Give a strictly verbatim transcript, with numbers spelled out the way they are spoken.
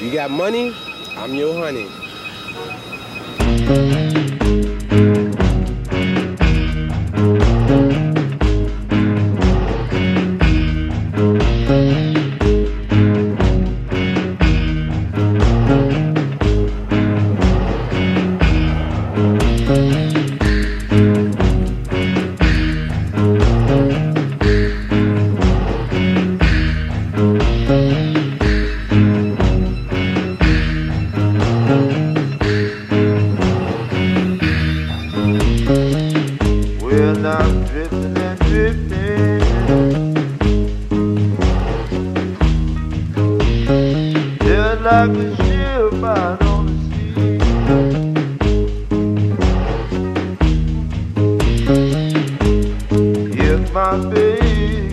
You got money? I'm your honey. Well, I'm drifting and drifting, just like a ship out on the sea. If my baby